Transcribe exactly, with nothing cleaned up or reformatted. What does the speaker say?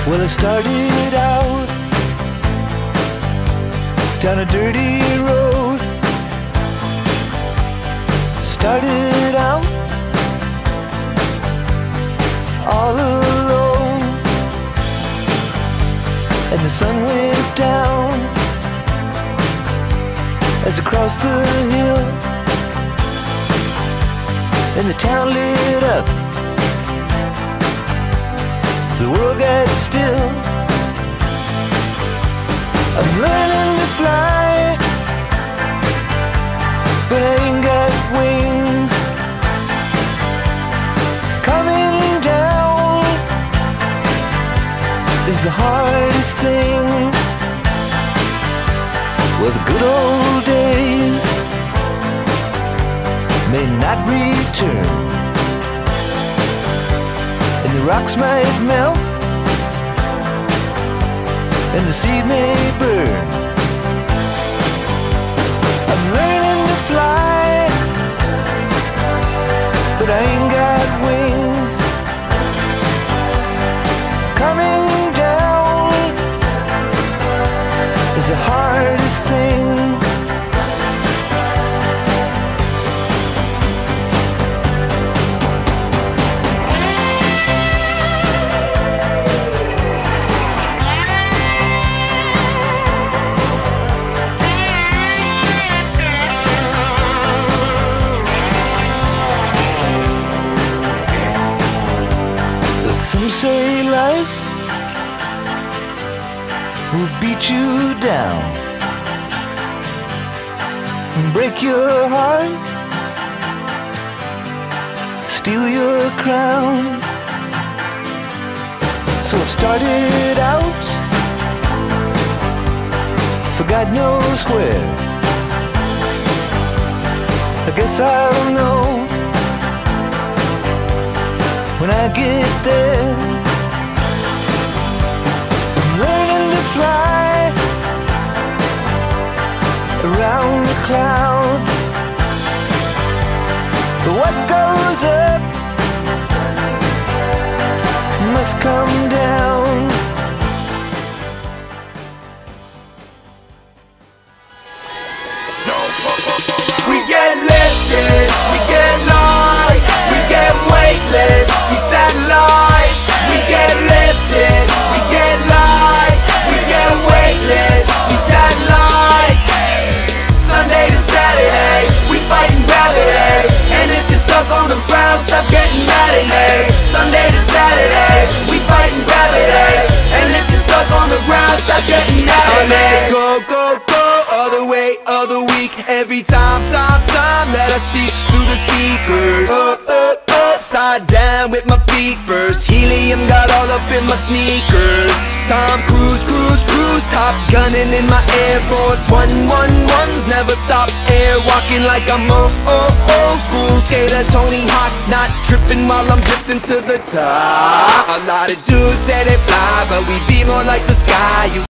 Well, I started out down a dirty road. Started out all alone, and the sun went down as I crossed the hill, and the town lit up. The world got still. I'm learning to fly, but I ain't got wings. Coming down is the hardest thing. Well, the good old days may not return, and the rocks might melt, and the seed may burn. I'm learning to fly, but I ain't got wings. Coming down is the hardest thing. Some say life will beat you down and break your heart, steal your crown. So I've started out for God knows where. I guess I'll know when I get there. I'm learning to fly around the clouds, but what goes up must come down. We get lifted, we get light, we get weightless, we satellites. We get lifted, we get light, we get weightless, we satellites. Sunday to Saturday, we fighting gravity, and if you're stuck on the ground, stop getting mad at me. Sunday to Saturday, we fighting gravity, and if you're stuck on the ground, stop getting mad at me. Go, go, go, other way, other week. Every time, time, time that I speak through the speakers, up, up, upside down with my feet first. Helium got all up in my sneakers. Tom Cruise, cruise, cruise, top gunning in my Air Force One, one, ones never stop air walking like I'm old, old, old school skater Tony Hawk, not tripping while I'm drifting to the top. A lot of dudes say they fly, but we be more like the sky. You